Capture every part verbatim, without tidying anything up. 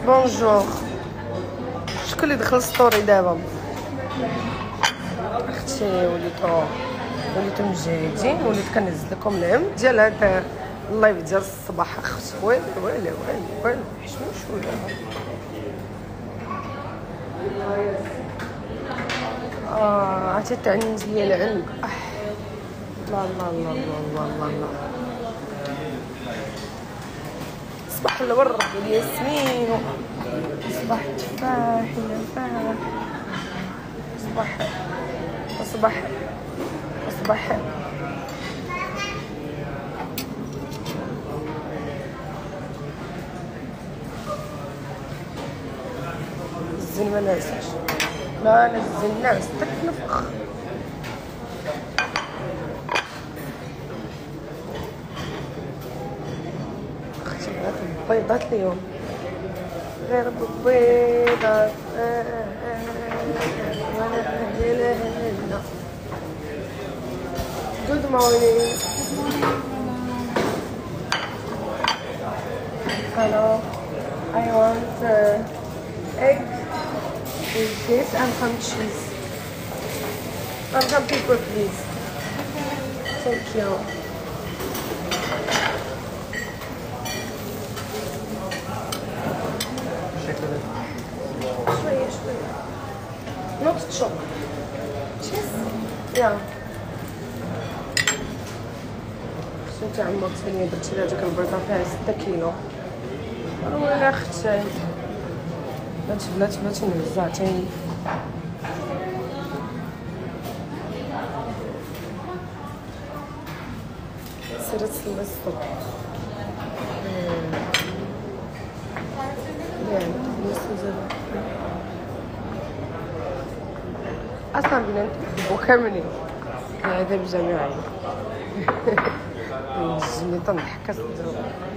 بونجور. شكون اللي دخل ستوري دابا؟ اختي وليتو وليتو مجاهدين، وليت كنهز لكم العم ديال هذا اللايف ديال الصباح. اختي ويلي ويلي ويلي ويلي حشموش ولا اه عرفتي تعنز ليا العلم. الله الله الله الله الله الله. صباح الورد والياسمين، صباح التفاح والنفاح، صباح صباح صباح الزين ما ناساش. لا لا الزين ناس تكنفخ. اختي بغات البيضات اليوم غير بالبيضات. Good morning. Hello. I want uh, egg with this and some cheese. And some people, please. Thank you. شوية شوية. Not chocolate. Cheese. Yeah. شنو عمرك ثاني درتي لها ديك البيضه فيها ستة كيلو. ويلي اختي بلاتي بلاتي بلاتي نهزها تاني. سيري تسلي الصبح يعني اصلا بنا نحبو كاملين العذاب الجماعي. نجمني تنضحك كتضرب.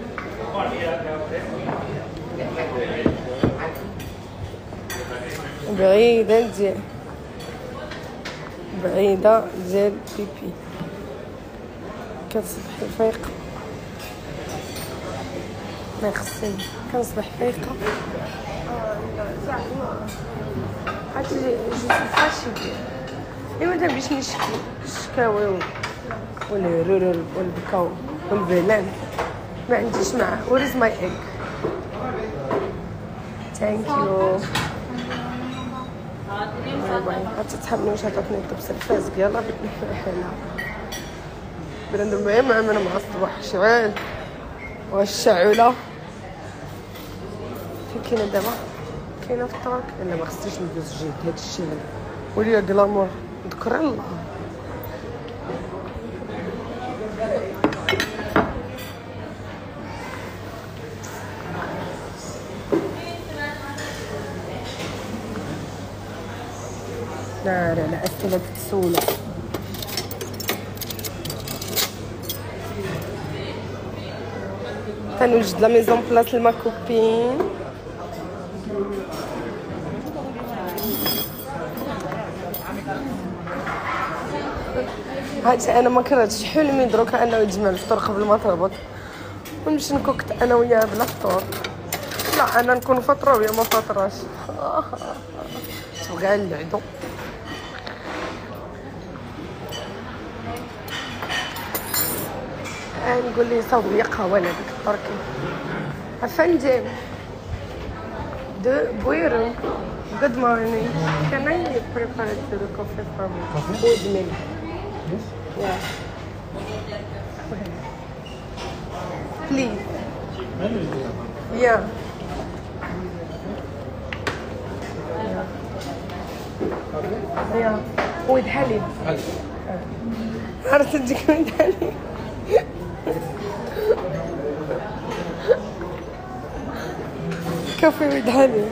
بعيدة ديال بعيدة ديال بيبي كتصبحي فايقة. ميرسي كنصبح فايقة. اه لا زعما عرفتي جو سو فاشي. ايوا ما بغيتش نشكي الشكاوي والرورور والبكاو والبلان ما عنديش معاه. وير از ماي ايج؟ ثانك يو. باي باي. غتتحملي واش عطاتني الطبس الفازق. يلا بحالها بنادم ما معامله مع الصباح شعال والشعوله. فين كاينه دابا؟ كاينه في الطراك. لا ما خصنيش ندوز جهد هاد الشيء هذا. وليا كلامور ذكر الله. لا لا لا أسئلة تسولة. تنوجد لا ميزون بلاص لما كوبين. هادشي انا ما كرهتش حلمي دروكا انه يتجمع الفطور قبل ما تهبط ونمشي نكوكت انا وياها بلا فطور. لا انا نكون فطره وهي ما فطراش. تبغى العدو. نقول لي صاوب لي قهوه لهذيك التركي. افندم دو بويرو. Good morning. Can I prepare the coffee for me? Coffee? With milk. Yes? Yeah. Please. Yeah. Yeah. With حليب. حليب. عرفت تجيك with حليب. كافي with حليب.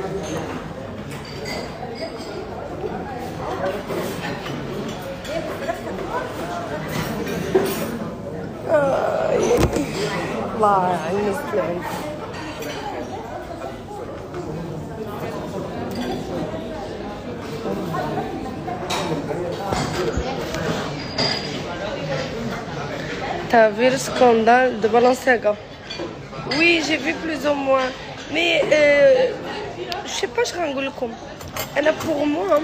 الله يعين السلام. T'as vu le scandale de Balenciaga? Oui, j'ai vu plus ou moins. Mais euh, سي با اش غنقول لكم. انا بوغ موا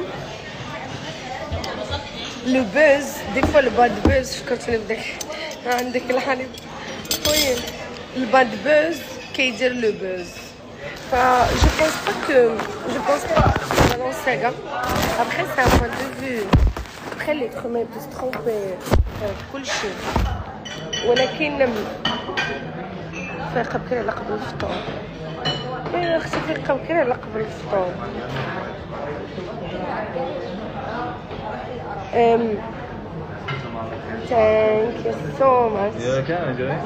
لو بوز دي فوا الباد بوز فكرتني بداك عندك الحليب طويل. الباد بوز كيدير لو بوز. ف جو بونس با كو جو بونس با non c'est gars après c'est un point de vue après l'être humain peut se tromper كل شيء ولكن فايقه بكري على قبل الفطور. يا اختي فايقه بكري على قبل الفطور. ام thank you so much. You okay, enjoy?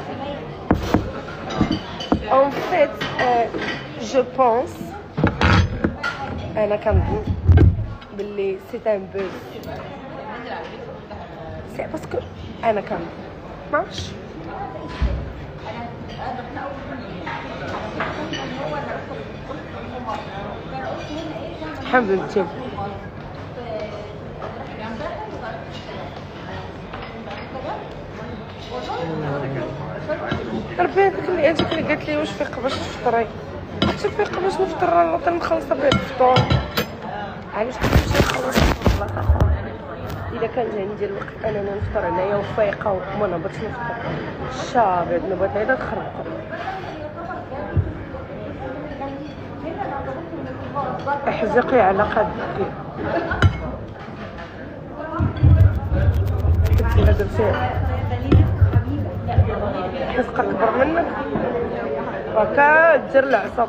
En fait, euh, je pense أنا كنظن بلي سي ان بوز سي باسكو أنا كنظن ماعرفتش. حبيبتي ربي هذيك اللي هذيك اللي قالت لي واش فايقه باش تفطري. حتى فايقه باش نفطر انا باقي مخلصه بهاد الفطور. علاش كنمشي نخلص الفطور اخويا الا كان عندي الوقت انني نفطر هنايا وفايقه وما نبغيش نفطر شابط نبغي غير نخربق. احزقي على قدك كنتي لا درتي حزقه كبر منك هكا دير العصا.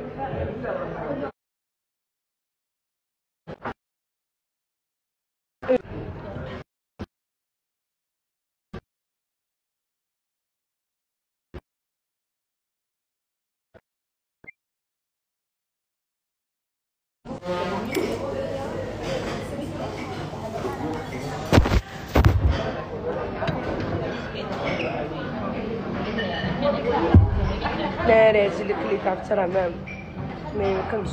لا لا هادشي اللي كليت عرفتي راه ما ما يمكنش.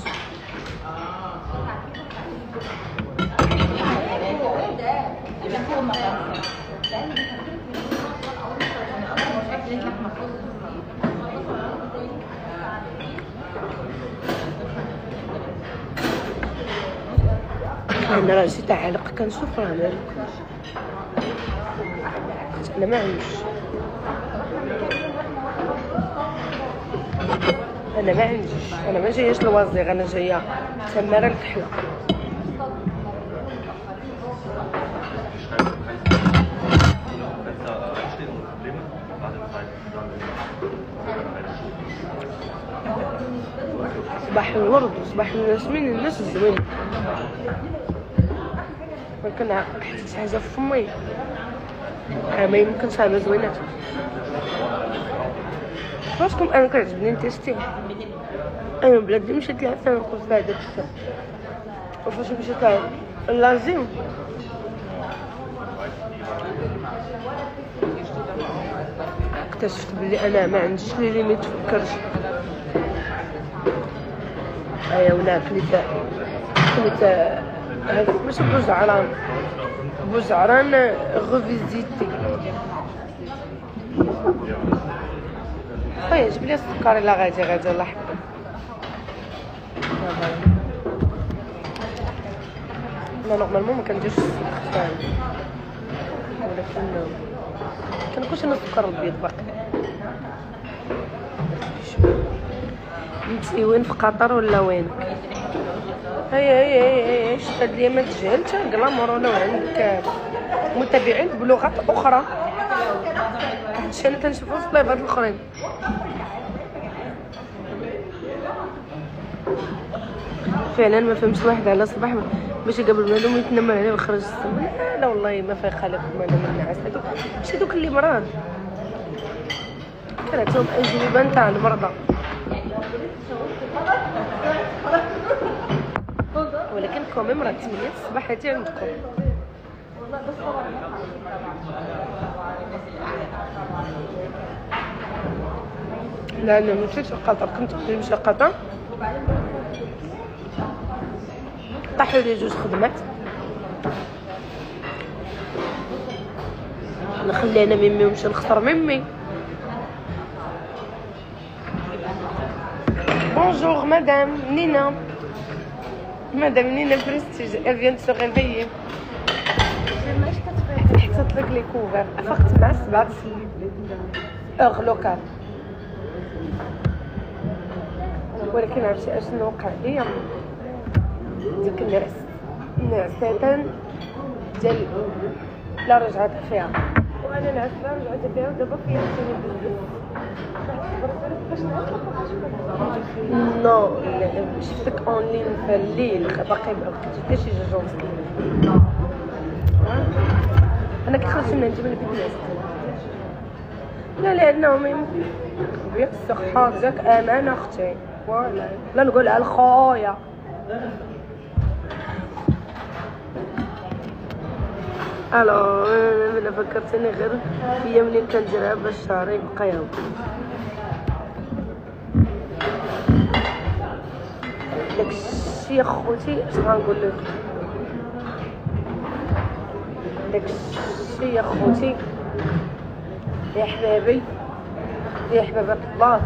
انا راه جيت عالق كنشوف راه مالك انا ما عنديش انا ما عنديش انا ما جاياش لوازيغ انا جايه تماره الكحله. صباح الورد وصباح الياسمين الناس الزوين. ولكن حطيت شي حاجه في فمي ما يمكنش هذا زوينات. راسكم انا كيعجبني نتيستي. انا بلادي مشيت لها فين نقول فيها هذا الشيء وفاش مشيت لازم اكتشفت بلي انا ما عنديش لي لي ما تفكرش. ايا ولا كليت كليت هذاك ماشي بوزعران بوزعران غوفيزيتي. خويا جيب لي السكر الا غادي غادي الله يحفظك. لا نورمالمون ما كنديرش السكر ولكن كناكلش انا السكر البيض باقي. انتي وين في قطر ولا وين؟ هيا هيا هيا هيا شفت هاد اليامات تجهل تا كلامور ولا عندك متابعين بلغات اخرى. هادشي انا كنشوفو في اللايفات الاخرين. فعلا ما فهمتش واحد على الصباح باش قبل ما نوم يتنمى عليه ويخرج السم. لا والله ما فايقه لكم انا من النعاس. هادوك ماشي دوك اللي مرض كانتهم اجوبه نتاع المرضى ولكن كوميم راه ثمانية الصباح هاتي عندكم. لا انا مشيت لقطر كنت غادي نمشي لقطر طاحوا لي جوج خدمات. نخلي انا ميمي ونمشي نخسر ميمي. بونجور مدام نينا Madame Nina Prestige, elle vient de se réveiller. حطت لك لي كوفر فقت مع سبعة اغ لوكال. ولكن عرفتي اشنو وقع ليا؟ ديك النعس النعساتان ديال لا رجعت فيها وانا نعس لا رجعت فيها ودابا فيا ثاني بزاف. نو شفتك اون لين في الليل باقي كنت شي جوج. انا كي خرجت من نجيب لك الناس لا لانهم بيك الصحه ديالك امانه اختي ولا لا نقولها لخويا. الو انا فكرتني غير فيا منين كنديرها باش شعري يبقى يهو. داكشي خوتي اش غنقول لك، داكشي يا خوتي يا حبابي يا حبابات الله،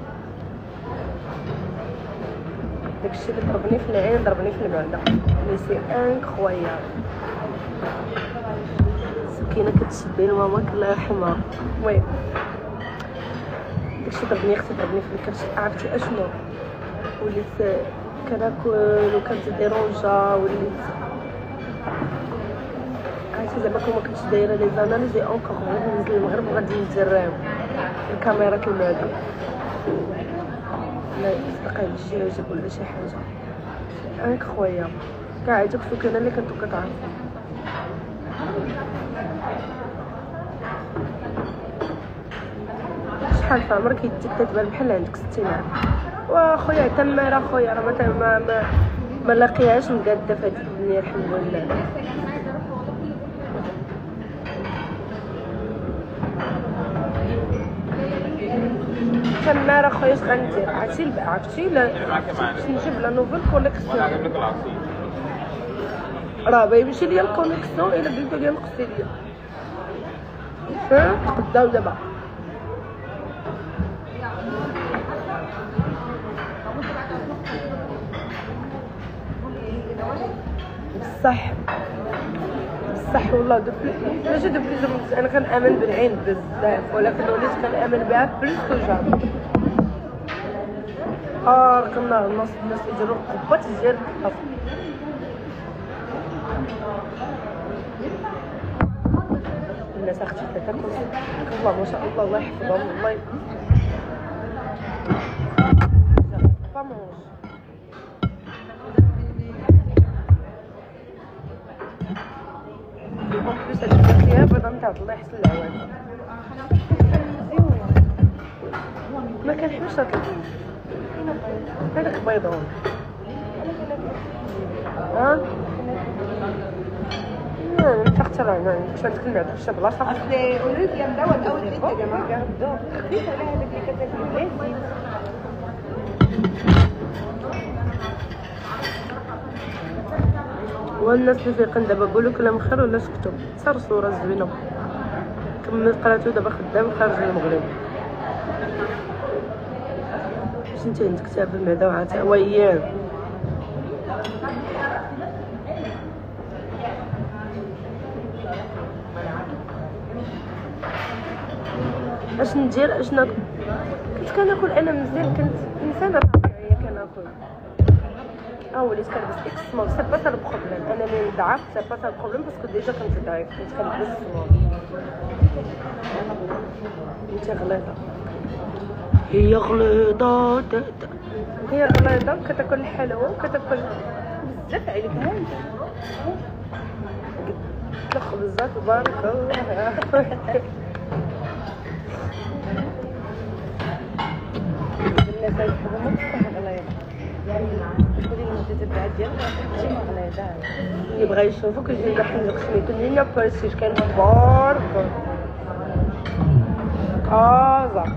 داكشي اللي ضربني في العين ضربني في المعده. مي سي انكرويابل. سكينه كتشبي لماماك الله يرحمها. وي داكشي ضربني اختي ضربني في الكرش. عرفتي اشنو وليت كناكل وكانت ديرونجا وليت عرفتي زعما كون ما كنتش دايره لي زاناليز اونكور غادي ننزل المغرب وغادي ندير الكاميرا المعده لا يستقيل شي واجب ولا شي حاجه. انك خويا كاع هذوك السكانه اللي كنتو كتعرفوا شحال في عمرك يديك تتبان بحال عندك ستين عام. واخويا تماره خويا راه ما ما ما لاقيهاش مقاده في هذه الدنيا الحمد لله. تماره خويا اش غندير؟ عرفتي عرفتي لا باش نجيب لا نوفيل كوليكسيون راه بايمشي ليا الكونيكسيون الا قلتو ليا نقصي ليا ها تقداو دابا. بصح بصح والله دوبلي ماشي دوبلي زعما انا كنامن بالعين بزاف ولكن وليت كنامن بها بلوس كو جام. اه كنا الناس الناس يديروا القبات ديال الحفظ. الناس اختي تاكل الله ما شاء الله الله يحفظهم الله فاموس. اون بليس هاد الفاكهه بيضه نتاع الله يحسن العوان ما كنحبش هاد هذاك بيضون ها انت اختار انا باش عندك المعده في بلاصه اصلي اوليفيا مداول اول بنت يا جماعه كنبداو خفيفه على هذاك اللي كتاكل بلاتي. والناس اللي فيقين دابا قولوا كلام خير ولا سكتوا صار صوره زوينه كمل قراتو دابا خدام خارج المغرب. باش انت عندك تعب المعده وعاد وياه اش ندير اش ناكل. كنت كناكل انا مزيان كنت انسانه طبيعيه كناكل اه وليت كنلبس اكس سمول سي با سا البروبليم. انا ملي ضعفت سي با سا البروبليم باسكو ديجا كنت ضعيف كنت كنلبس سمول. انت غليظه هي غليظه هي غليظه كتاكل الحلوى وكتاكل بزاف عليك هانت قلت لك خبزات تبارك الله. الناس يحبوا ما تصح غليظه تقولي لي تتبع ديالها شي ما غليظه يبغى يشوفوك يجي يحل لك سميتو لينا بريستيج كان بارك كازا.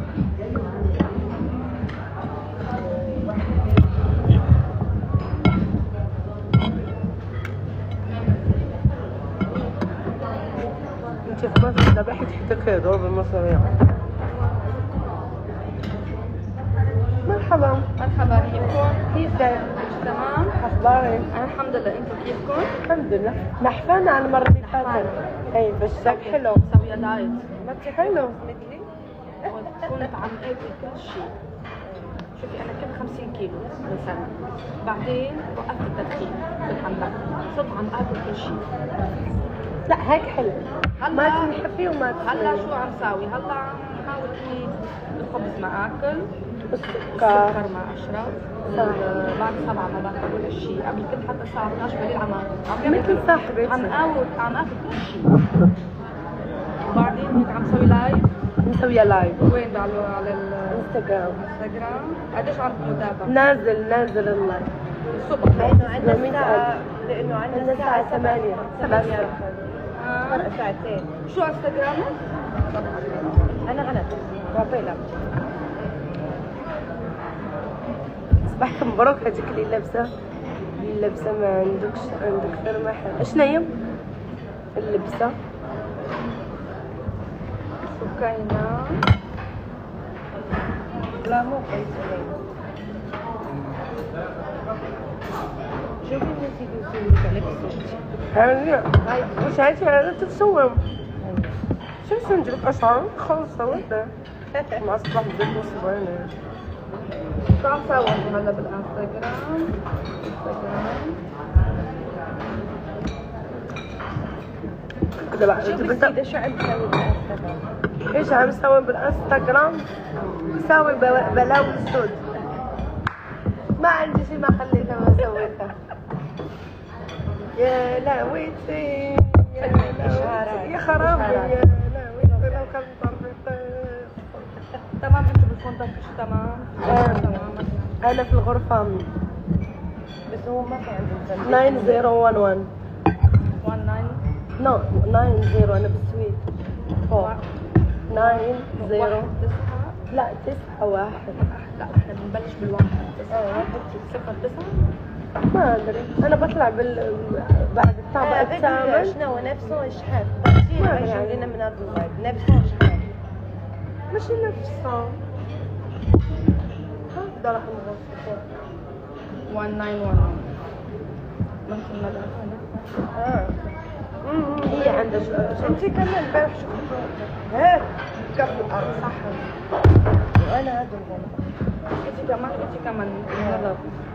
انت في مصر دابا حيت حتى كيهضروا بالمصريه. مرحبا مرحبا بكم كيفك؟ تمام؟ اخبارك؟ انا الحمد لله، انتم كيفكم؟ الحمد لله. نحفانة على المرة اللي فاتت. اي بس شك حلو. مسوية دايت. ما حلو. مثلي؟ كنت عم اكل كل شيء. شوفي انا كنت خمسين كيلو من سنة. بعدين وقفت التدخين بالحمام. صرت عم اكل كل شيء. لا هيك حلو. ما تنحفي وما تسوي. هلا شو عم ساوي؟ هلا عم حاول اني الخبز ما اكل. السكر السكر ما اشرب. بعد سبعة ما باكل ولا شيء، قبل كنت حتى الساعة اثنعش بالليل عم اكل. مثل صاحبتي. عم اكل عم اكل كل شيء. وبعدين هيك عم سوي لايف. مسوية لايف. وين على على الانستغرام. الانستغرام. قديش عندك متابعة؟ نازل نازل اللايف. الصبح. لانه عندنا الساعة لانه عندنا الساعة ثمانية. ثمانية آه. ساعتين. شو انستغرامك؟ انا غلط بعطيلك. صباحك مبروك هذيك اللي لابسه اللي لابسه ما عندكش عندك غير محل. اشنا هي اللبسه؟ سكينة. لا مو قيسين. شوفي الناس يدوسوا لك عليك صوتي. هذه هاي وش هاي هذا تتصور. شو سنجيب اشعار خلص ولا مع الصباح بدك وصبعنا. شو عم ساوي هلا بالانستغرام؟ انستغرام. كذا بقى شوفي السيدة شو عم تسوي بالانستغرام. ايش عم سوي بالانستغرام؟ ساوي بلاوي سود. ما عندي شيء ما خليتها ما سويتها. يا لا ويتي يا لا يا خرابي يا لا ويتي لو كان طرفت. تمام انت بالفندق شو تمام؟ تمام. انا في الغرفة بس هو ما في عندهم تسعة صفر واحد واحد. واحد تسعة. نو تسعة صفر انا بالسويد. فوق تسعة صفر. لا تسعة واحد. لا احنا بنبلش بالواحد. اه صفر تسعة. ما ادري انا بطلع بال بعد الطابق الثامن. شنو نفسه اشحاف. بس ما يجي لنا من هذا اللايف نفسه اشحاف. مش نفسه. هذا راح نغسل. واحد تسعة واحد. ممكن نبدا اه هي عندها انتي كمان امبارح شفتوا هيك كف الارض صح. وانا هذا الغلط. انت كمان انت كمان يلا.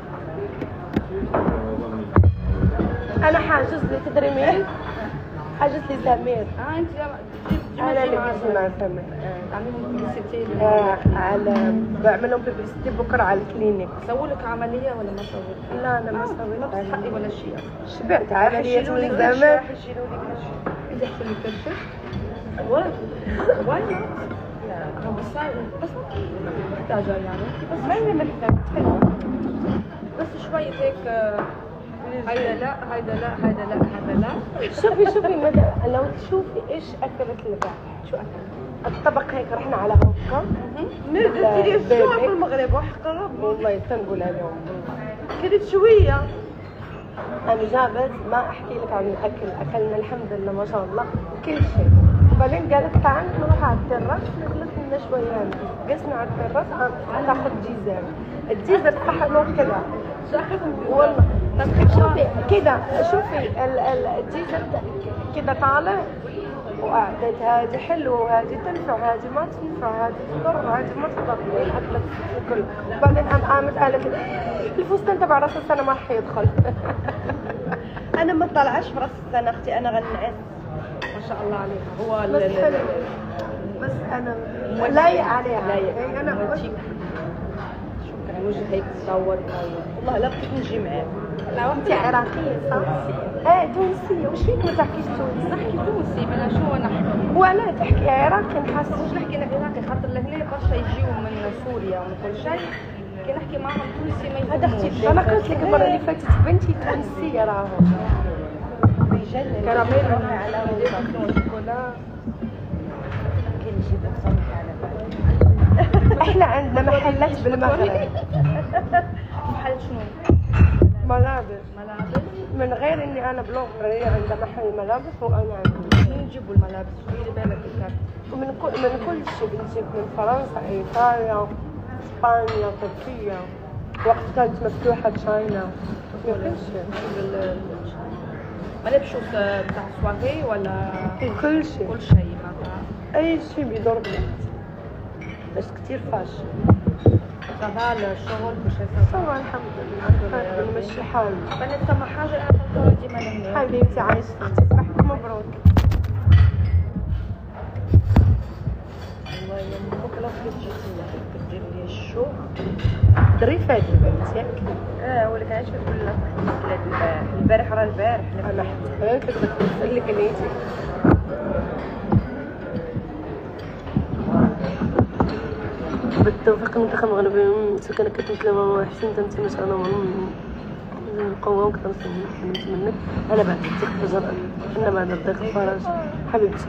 انا حاجز لي تدري مين؟ حاجز لي سمير. اه انت انا اللي بيجي مع سمير. تعملهم بيبليستي. آه على بعملهم بيبليستي بكره على الكلينيك. سووا لك عمليه ولا ما سووا لك؟ لا انا ما ما سويت بتحقي ولا شيء. شبعت عملية من زمان. يشيلوا لي كل شيء. انت احسن لك كرشه؟ ولا واي لا بس بس محتاجه يعني بس ما هي محتاجة حلوة. بس شوي هيك. هيدا لا هيدا لا هيدا لا هيدا لا. شوفي شوفي مدى لو تشوفي ايش اكلت البارح. شو اكل؟ الطبق هيك رحنا على هوكا. نزلت لي السوق في المغرب وحقرب. والله تنقول اليوم كلت شوية. انا جابت ما احكي لك عن الاكل. اكلنا الحمد لله ما شاء الله كل شيء. وبعدين قالت تعال نروح على التراس. نجلس لنا شويه. قسنا على التراس ناخذ جيزر. الجيزر صح له كذا. شو اخذهم؟ والله شوفي كذا شوفي الجيزر كذا طالع. وقعدت هذه حلوه هذه تنفع هذه ما تنفع هذه تضر هذه ما تضر. اكلت الكل. بعدين قام قامت قالت الفستان تبع راس السنه ما حيدخل. انا ما طلعش في راس السنة اختي انا غنعس. ما شاء الله عليها. هو بس ال- حلو. بس انا لايق عليها. لايق. إيه انا شكرا. وجه هيك تصور والله لا بغيت نجي معاك. لا انت عراقيه صح؟ ايه تونسيه. وش فيك ما تحكيش تونسي؟ نحكي تونسي بلا شو نحكي. ولا تحكي عراقي نحس. مش نحكي عراقي خاطر لهنا برشا يجيو من سوريا ومن كل شيء. كي نحكي معهم تونسي ما هذا اختي انا قلت لك المره اللي فاتت بنتي تونسيه راهو. بيجنن. كراميل روحي على على شوكولا. كل شيء بتصنف على بالي. احنا عندنا محلات بالمغرب. محل شنو؟ ملابس. ملابس. من غير اني انا بلوغرية عند محل ملابس وانا عندي. منين نجيبوا الملابس؟ ديري بالك الكارت. ومن كل من كل شيء بنجيب من فرنسا، ايطاليا، اسبانيا، تركيا. وقت كانت مفتوحه تشاينا ما كانش ما نمشوش بتاع سواري ولا كل شيء كل شيء معناتها اي شيء بيدور بلاد بس كتير فاش صافا الشغل باش يصير طبعا الحمد لله نمشي الحال انا ثم حاجه انا تنطر ديما لهنا حبيبتي عايشه اختي صباحك مبروك والله يوم بكره كنت جيتينا كدير لي الشو ظريفه هذه البنت ياك اه ولا كانت تقول لك البارح البارح راه البارح انا حتى كنت لك نيتي بالتوفيق المنتخب المغربي سكن كتمثل ماما حسين تمثل ما شاء الله نقوم كثر نتمنى انا بعد الضيق فجر انا بعد الضيق فرج حبيبتي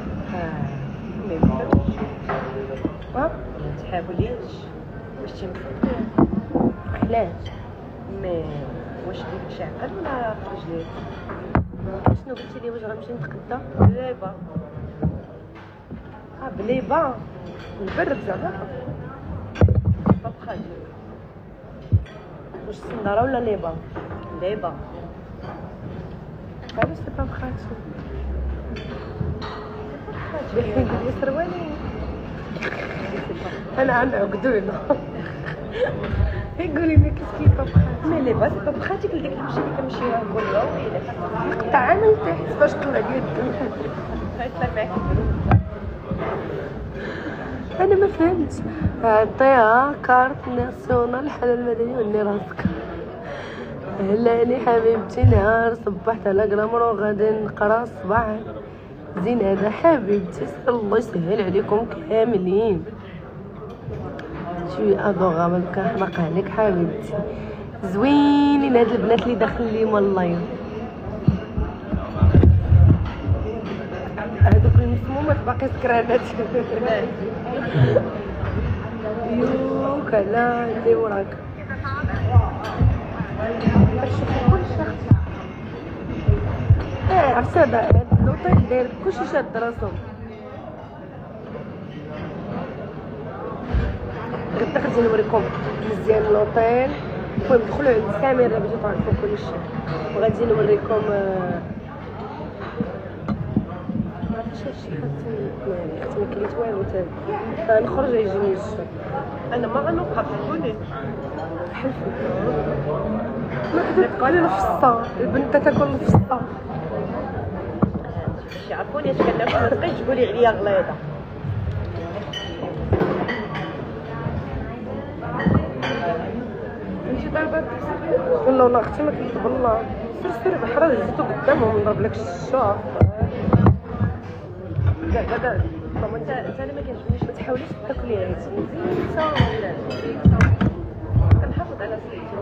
ما تحاوليش باش تمثلي علاش مي واش ديك شي عقل ولا في رجليك شنو قلتي لي واش غنمشي نتقدى بليبه اه بليبه البرد زعما طبخه واش الصنداره ولا ليبه ليبه علاش تبقى بخاتي باغي ندير لي سروالي انا عندي عقدونه قولي لي كيف كيف طبخات مي ليبه طبخاتك لديك تمشي اللي كنمشيوها كل يوم ويلا قطع عملتي باش طلع لي الدم غيطلع معاك انا ما فهمتش عطيها كارت ناسيونال الحاله المدنيه ولي راسك هلاني حبيبتي نهار صبحت على قرامر وغادي نقرا الصباح زين هذا حبيبتي الله يسهل عليكم كاملين شويه ادوغابل كنحماق عليك حبيبتي زوينين هاد البنات اللي داخل لي والله هذوك المسمومات باقي سكرانات يوك لا عندي وراك اه عرفتي هذا اللوطيل داير كلشي شاد راسهم غدا غادي نوريكم مزيان اللوطيل المهم دخلوا عند الكاميرا باش تعرفوا كلشي وغادي نوريكم شي حتى اختي ما كليت والو حتى نخرج يجيني الشر انا ما غنوقف قولي حلفي ما حدا تقولي الفسطه البنت تاكل الفسطه باش يعرفوني اش كناكل ما تبقيش تقولي عليا غليظه انتي ضربات والله والله اختي ما كنت بالله سير سير بحرا زيتو قدامهم نضرب لك الشوف كاع هذا ماما انت انت انا ما كيعجبنيش ما تحاوليش تاكلي غير زينه ولا كنحافظ على صحتي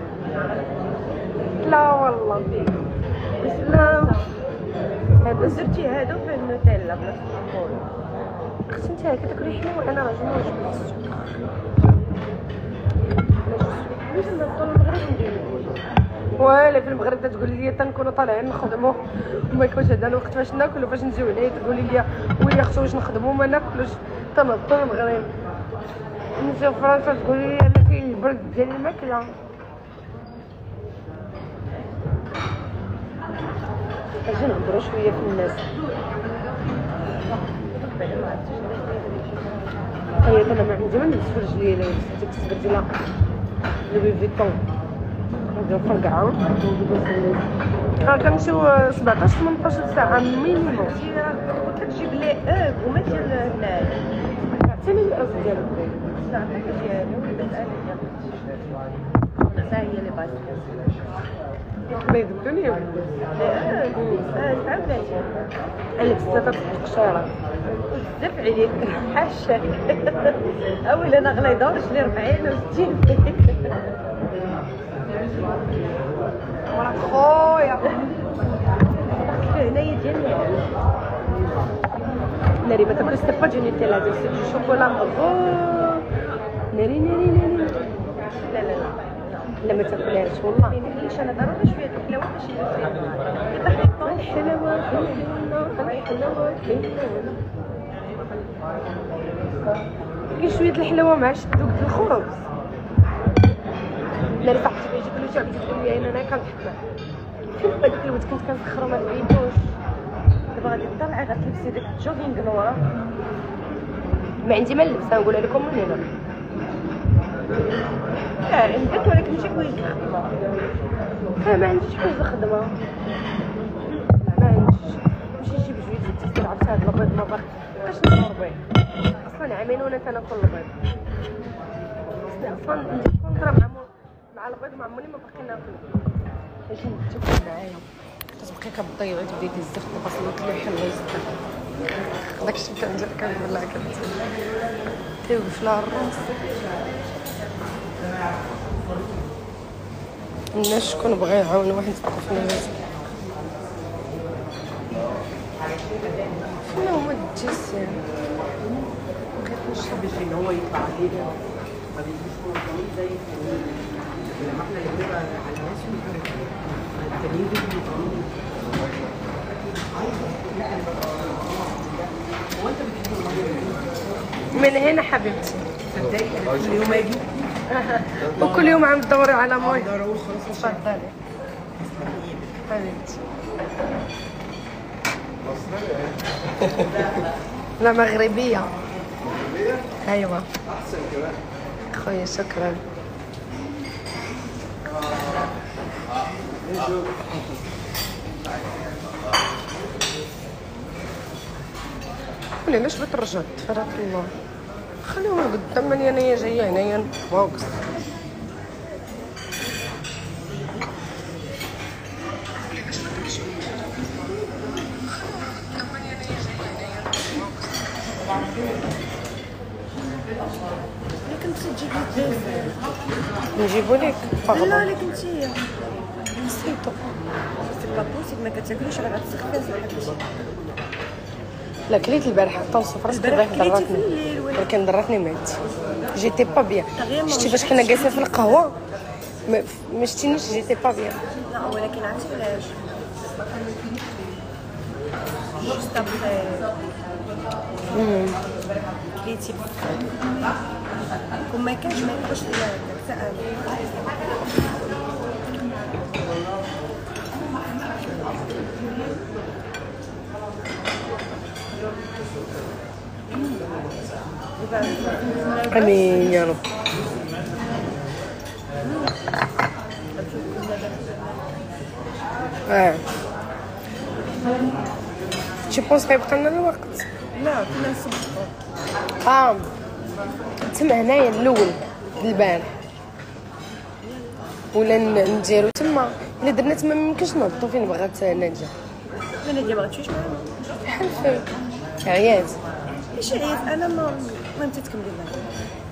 لا والله بسلام هذا درتي هادو في النوتيلا بلا الشوكولا اختي انت هكا تاكلي حلوه انا راجل ما نجبدش واش نطول المغرب نديرو ولا في المغرب تقولي لي تنكونوا طالعين نخدموا وما يكونش عندنا الوقت فاش ناكلوا فاش نجيو عليه تقولي لي ويلي اختي واش نخدموا ما ناكلوش تنطل المغرب نجيو فرنسا تقولي لي انا كاين البرد ديال الماكله اجي نهضروا شويه في الناس طيب انا ما عندي ما نلبس في رجلي الا لبست ديك السبرديله لوي فيتون هذا فرقعه راه كنمشيو سبعطاش ثمنطاش ساعه مينيموم قلت لك جيب لي اوغ وما ديال هنايا عطيني الاوف ديالك نعطيك ديالو ولا الاله ديالك حتى هي اللي باغي بيض الدنيا اه سبعة وثلاثين انا بزاف القشيره بزاف عليك حاشاك اولا انا غليظه ورجلي أربعين وستين ورا خويا هنايا ديالي ناري ما تاكلش با دو نوتيلا دو سي دو شوكولا مغفور ناري ناري ناري لا لا لا لا ما تاكلهاش والله ما يمكنليش انا ضروري شويه د الحلاوه باش يدوز الحلاوه الحلاوه كاين شويه الحلاوه مع شدوك د الخبز ناري صاحبتي كيجيب له شعب يجيب لي هنا انا كنحكم فين هذيك الوقت كنت كنسخرو ما لقيتوش دابا غادي تطلعي غتلبسي داك الجوغينغ نوار. ما عندي ما نلبسها نقولها لكم من هنا. لا عندك ولكن ماشي كويس. ها ما عنديش حاجه خدمه ما عنديش باش نجيب جوج تدير عرفت هاد البيض ما باقاش نصور به اصلا عامين وانا كناكل البيض اصلا ندير كونطرا مع مول مع البيض مع مولي ما باقي ناكل اجي نتفق معايا كتبقي كتضيعي تبداي تهزي خدي بصله تلوحي الله يصدق داكشي بتاع ندير كنقول لها كنت كيوقف لها الراس. الناس شكون بغا يعاون واحد يثقف الناس شنو هما الجسم بغيت نشرب باش هو يطلع علينا ما بيجيش زي لما احنا نبقى على الناس التانيين هو انت بتحب من هنا حبيبتي تصدقي انا كل يوم اجي وكل يوم عم تدوري على مويه. اقدر اقول خلاص تفضلي حبيبتي. لا مغربية. ايوه احسن كمان خويا شكرا. قولي علاش بترجع تفرق الله خليهم قدام مني انايا جايه هنايا بوكس. لكن تجيبي الدجاج. نجيبو لك لا لك انتيا نسيتو. سي با بوسيبل ما كتاكلوش راه غتسخفي صاحبتي. لا كليت البارح حتى الصفر البارح الصباح كليتي في ضرتني الليل ولا ولكن ضرتني مات جيتي با بيان. غير ما شتي فاش كنا جالسين في القهوه ما ما شتينيش جيتي با بيان. لا ولكن عرفتي علاش جوست ابخي كليتي كون ما كانش ما يبقاش لا حتى انا امين يا رب. اه شي بونس غيبقى لنا الوقت. لا كنا نصبحوا اه تما هنايا الاول البارح ولا نديرو تما الا درنا تما ميمكنش نهبطو فين بغات ناديه. ما ناديه ما غاتمشيش معانا بحال في عياد ماشي عيات انا ما ما متى تكملي معايا